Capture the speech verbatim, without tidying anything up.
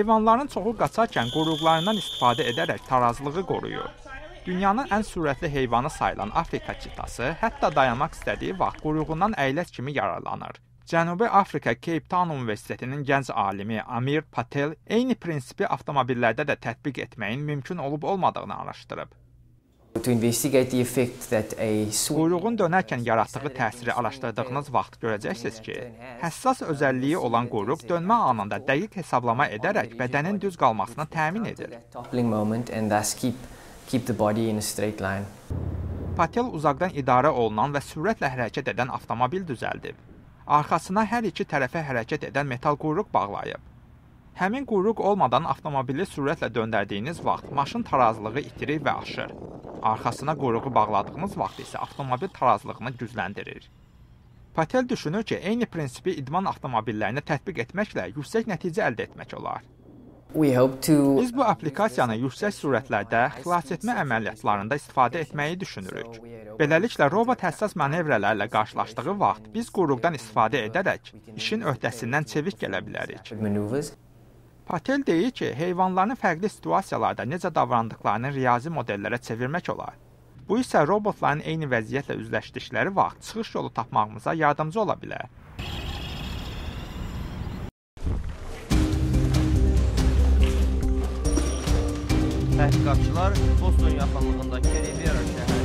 Heyvanların çoxu qaçarkən quyruqlarından istifadə edərək tarazlığı qoruyur. Dünyanın ən sürətli heyvanı sayılan Afrika çitası hətta dayanmaq istədiyi vaxt quyruğundan əyləc kimi yararlanır. Cənubi Afrika Cape Town Universitetinin gənc alimi Amir Patel eyni prinsipi avtomobillərdə də tətbiq etməyin mümkün olub-olmadığını araşdırıb. Quyruğun dönərkən yaratdığı təsiri araşdırdığınız vaxt görəcəksiniz ki, həssas özəlliyi olan quyruq dönmə anında dəqiq hesablama edərək bədənin düz qalmasını təmin edir. Patel uzaqdan idarə olunan və sürətlə hərəkət edən avtomobil düzəldib. Arxasına hər iki tərəfə hərəkət edən metal quyruq bağlayıb. Həmin quyruq olmadan avtomobili sürətlə döndərdiyiniz vaxt maşın tarazlığı itirir və aşır. Arxasına quyruğu bağladığınız vaxt isə avtomobil tarazlığını gücləndirir. Patel düşünür ki, eyni prinsipi idman avtomobillərinə tətbiq etməklə yüksək nəticə əldə etmək olar. Biz bu aplikasiyanı yüksək sürətlərdə xilasetmə əməliyyatlarında istifadə etməyi düşünürük. Beləliklə, robot həssas manevrələrlə qarşılaşdığı vaxt biz quyruqdan istifadə edərək işin öhdəsindən çevik gələ bilərik. Patel deyir ki, heyvanların fərqli situasiyalarda necə davrandıqlarını riyazi modellərə çevirmək olar. Bu isə robotların eyni vəziyyətlə üzləşdikləri vaxt çıxış yolu tapmağımıza yardımcı ola bilər. Təhqiqatçılar Boston yaxınlığındakı Riviera şəhərində